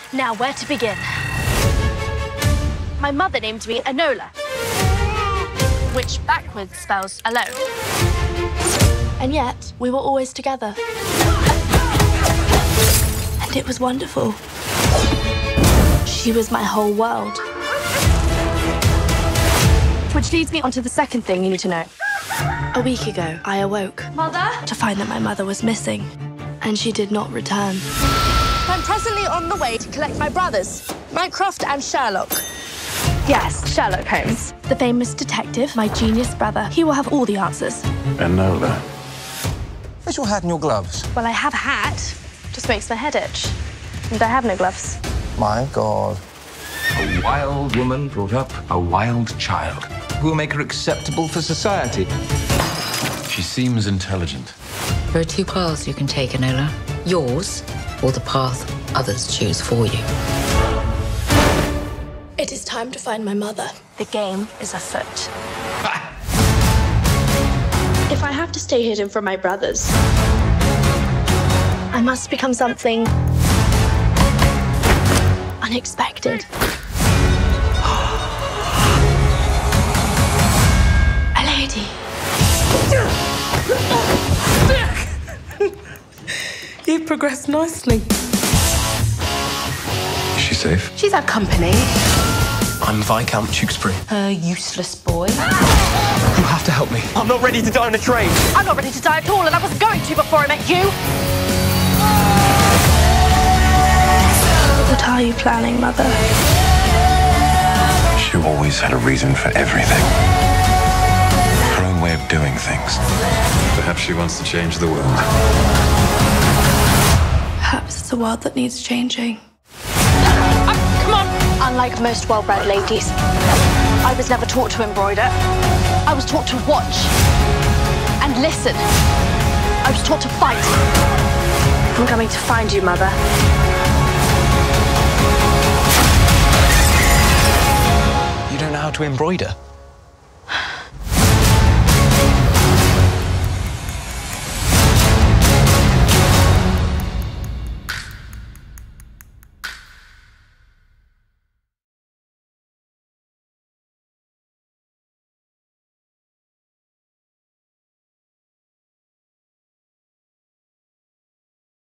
Now, where to begin? My mother named me Enola, which backwards spells alone. And yet, we were always together. And it was wonderful. She was my whole world. Which leads me on to the second thing you need to know. A week ago, I awoke. Mother? To find that my mother was missing, and she did not return. I'm presently on the way to collect my brothers, Mycroft and Sherlock. Yes, Sherlock Holmes. The famous detective, my genius brother. He will have all the answers. Enola. Where's your hat and your gloves? Well, I have a hat. Just makes my head itch. And I have no gloves. My God. A wild woman brought up a wild child. Who will make her acceptable for society? She seems intelligent. There are two paths you can take, Enola. Yours, or the path others choose for you. It is time to find my mother. The game is afoot. If I have to stay hidden from my brothers, I must become something unexpected. A lady. You've progressed nicely. Is she safe? She's our company. I'm Viscount Tewkesbury. A useless boy. You have to help me. I'm not ready to die on a train. I'm not ready to die at all, and I wasn't going to before I met you. What are you planning, Mother? She always had a reason for everything. Her own way of doing things. Perhaps she wants to change the world. Perhaps it's a world that needs changing. Come on! Unlike most well-bred ladies, I was never taught to embroider. I was taught to watch and listen. I was taught to fight. I'm coming to find you, Mother. You don't know how to embroider?